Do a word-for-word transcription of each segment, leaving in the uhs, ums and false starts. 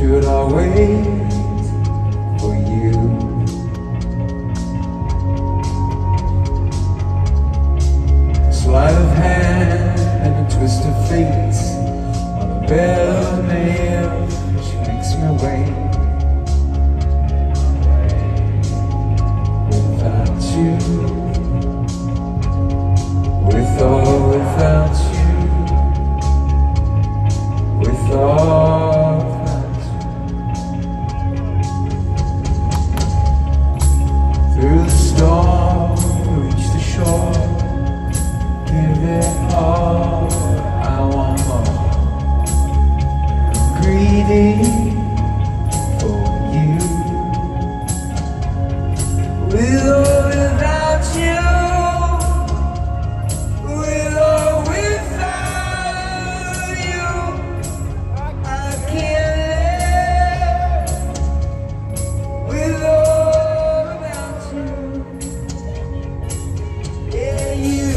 Should I wait for you? Sleight of hand and a twist of fate. On a bed of nails, she makes me wait. Without you, with or without you, with or without you. Through the storm, we reach the shore. Give it all, I want more. I'm greedy for you. With or without you, with or without you, I can't live. With or without you, yeah, you.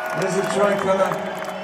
There's a tricolor.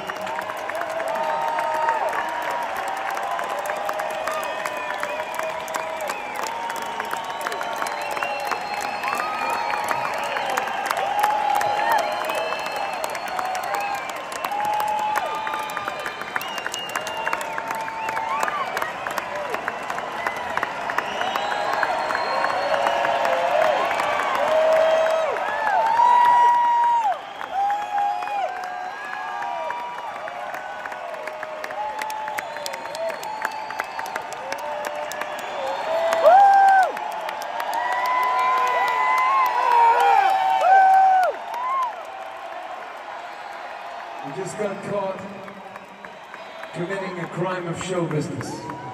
We just got caught committing a crime of show business.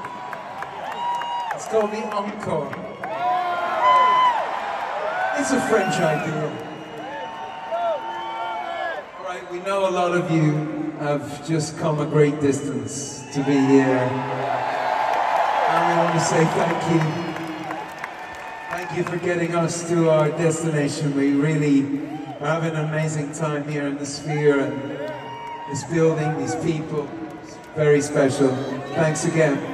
It's called the Encore. It's a French idea. All right, we know a lot of you have just come a great distance to be here. And we want to say thank you. Thank you for getting us to our destination. We really are having an amazing time here in the Sphere, and this building, these people. It's very special. Thanks again.